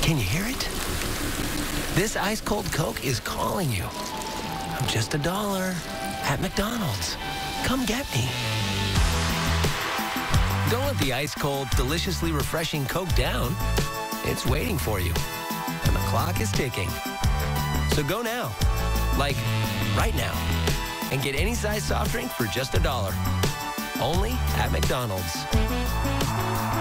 Can you hear it? This ice-cold Coke is calling you. I'm just $1 at McDonald's. Come get me. Don't let the ice-cold, deliciously refreshing Coke down. It's waiting for you. And the clock is ticking. So go now. Like, right now. And get any size soft drink for just $1. Only at McDonald's.